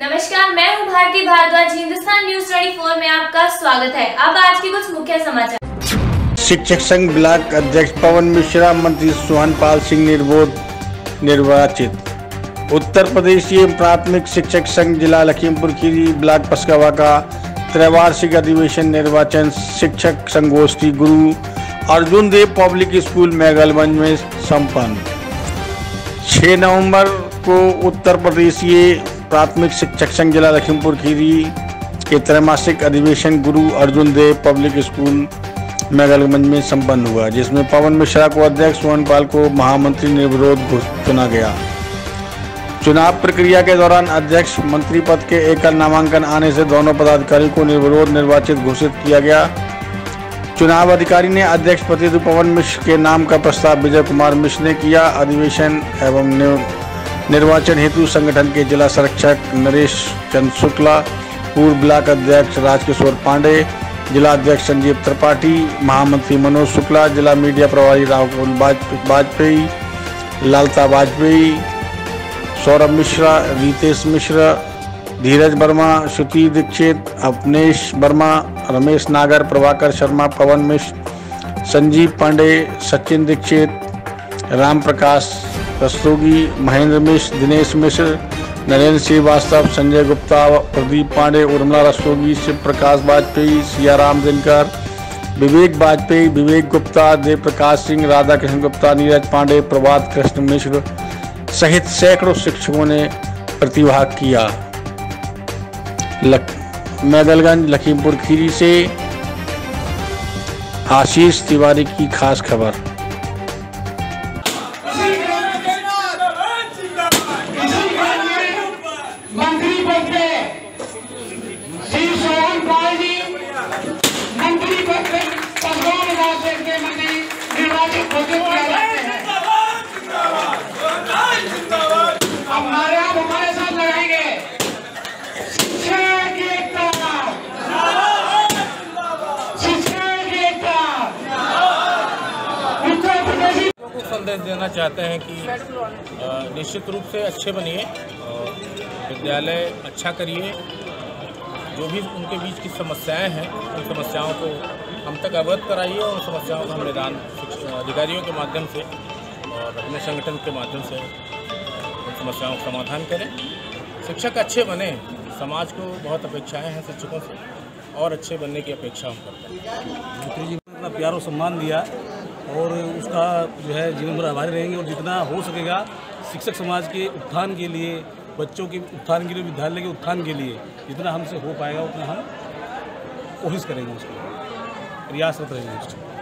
नमस्कार, मैं हूं भारती भारद्वाज। हिंदुस्तान न्यूज 24 में आपका स्वागत है। अब आज के कुछ मुख्य समाचार। शिक्षक संघ ब्लॉक अध्यक्ष पवन मिश्रा, मंत्री सोहनपाल सिंह निर्वाचित। उत्तर प्रदेशीय प्राथमिक शिक्षक संघ जिला लखीमपुर खीरी ब्लॉक पसकवा का त्रैवार्षिक अधिवेशन निर्वाचन शिक्षक संगोष्ठी गुरु अर्जुन देव पब्लिक स्कूल मैगलगंज में संपन्न। 6 नवंबर को उत्तर प्रदेशीय प्राथमिक शिक्षक संघ जिला लखीमपुर खीरी के त्रैमासिक अधिवेशन गुरु अर्जुन देव पब्लिक स्कूल मैगलगंज में संपन्न हुआ, जिसमें पवन मिश्रा को अध्यक्ष, सोहनपाल को महामंत्री निर्विरोध चुना गया। चुनाव प्रक्रिया के दौरान अध्यक्ष मंत्री पद के एकल नामांकन आने से दोनों पदाधिकारियों को निर्विरोध निर्वाचित घोषित किया गया। चुनाव अधिकारी ने अध्यक्ष प्रत्युत पवन मिश्र के नाम का प्रस्ताव विजय कुमार मिश्र ने किया। अधिवेशन एवं निर्वाचन हेतु संगठन के जिला संरक्षक नरेश चंद्र शुक्ला, पूर्व ब्लॉक अध्यक्ष राजकिशोर पांडे, जिला अध्यक्ष संजीव त्रिपाठी, महामंत्री मनोज शुक्ला, जिला मीडिया प्रभारी राहुल वाजपेयी, लालता वाजपेयी, सौरभ मिश्रा, रितेश मिश्रा, धीरज वर्मा, श्रुति दीक्षित, अपनेश वर्मा, रमेश नागर, प्रभाकर शर्मा, पवन मिश्र, संजीव पांडे, सचिन दीक्षित, राम प्रकाश रस्तोगी, महेंद्र मिश्र, दिनेश मिश्र, नरेंद्र श्रीवास्तव, संजय गुप्ता, प्रदीप पांडे, उर्मिला रस्तोगी, शिव प्रकाश वाजपेयी, सियाराम दिनकर, विवेक वाजपेयी, विवेक गुप्ता, देव प्रकाश सिंह, राधा कृष्ण गुप्ता, नीरज पांडे, प्रभात कृष्ण मिश्र सहित सैकड़ों शिक्षकों ने प्रतिभाग किया। मैगलगंज लखीमपुर खीरी से आशीष तिवारी की खास खबर। मंत्री पद पे श्री सोहनपाल जी मंत्री पद पे 15,000 के मंत्री निर्वाचित घोषित किया जाते हैं। अब हमारे साथ लगाएंगे शिक्षा की एकता, शिक्षा की एकता। उत्तर प्रदेश को संदेश देना चाहते हैं कि निश्चित रूप से अच्छे बनिए, विद्यालय अच्छा करिए, जो भी उनके बीच की समस्याएं हैं उन समस्याओं को हम तक अवगत कराइए और उन समस्याओं का हम निदान अधिकारियों के माध्यम से और अपने संगठन के माध्यम से उन समस्याओं का समाधान करें। शिक्षक अच्छे बने, समाज को बहुत अपेक्षाएं हैं शिक्षकों से और अच्छे बनने की अपेक्षा हम करते हैं। मंत्री जी ने इतना प्यार और सम्मान दिया और उसका जो है जीवन भर आभारी रहेंगे और जितना हो सकेगा शिक्षक समाज के उत्थान के लिए, बच्चों के उत्थान के लिए, विद्यालय के उत्थान के लिए जितना हमसे हो पाएगा उतना हम कोशिश करेंगे, उसको प्रयासरत रहेंगे।